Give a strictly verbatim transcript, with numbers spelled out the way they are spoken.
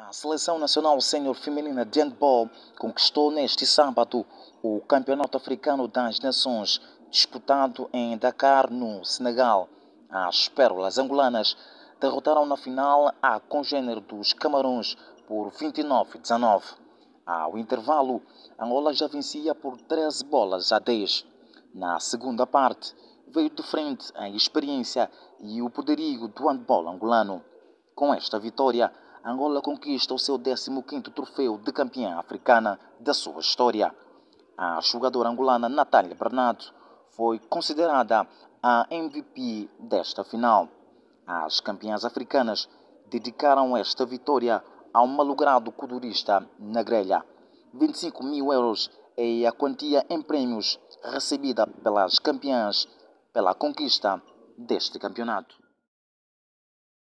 A Seleção Nacional Sénior Feminina de Handball conquistou neste sábado o Campeonato Africano das Nações, disputado em Dakar, no Senegal. As pérolas angolanas derrotaram na final a congênere dos Camarões por vinte e nove a dezanove. Ao intervalo, Angola já vencia por treze bolas a dez. Na segunda parte, veio de frente a experiência e o poderio do handball angolano. Com esta vitória, Angola conquista o seu décimo quinto troféu de campeã africana da sua história. A jogadora angolana Natália Bernardo foi considerada a M V P desta final. As campeãs africanas dedicaram esta vitória ao malogrado codurista na grelha. vinte e cinco mil euros é a quantia em prémios recebida pelas campeãs pela conquista deste campeonato.